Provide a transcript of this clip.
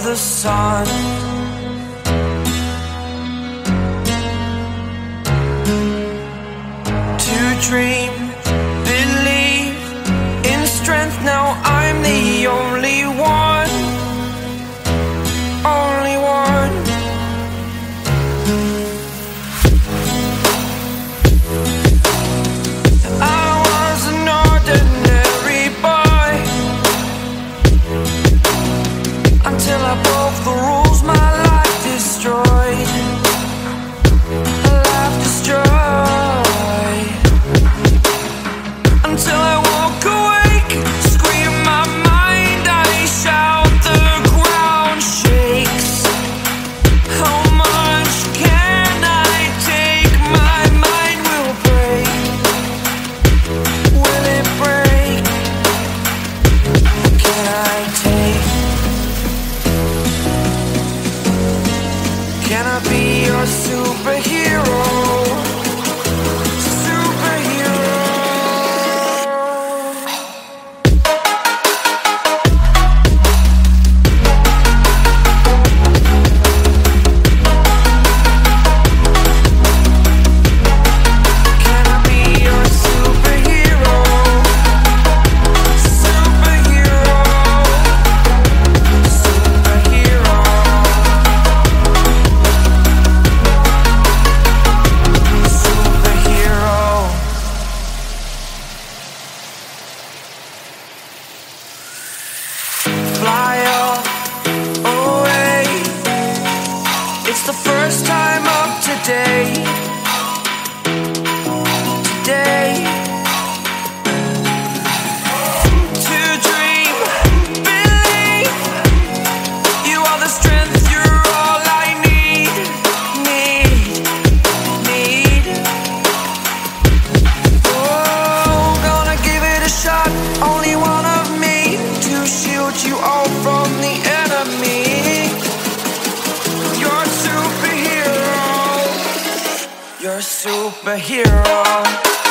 the sun. To dream, believe in strength. Now I'm the only one, only one. I was an ordinary boy until I broke the rules. My life destroyed, life destroyed. Until I walk awake, scream my mind, I shout, the ground shakes. How much can I take? My mind will break. Will it break? What can I take? Can I be your superhero? Fly off away. It's the first time of today. Today. To dream, believe. You are the strength, you're all I need. Need. Oh, gonna give it a shot. Only one of me to shield you all from the enemy. You're a superhero. You're a superhero.